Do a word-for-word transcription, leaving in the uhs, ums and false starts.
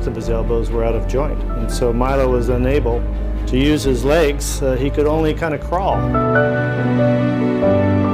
both of his elbows were out of joint. And so Milo was unable to use his legs. Uh, he could only kind of crawl.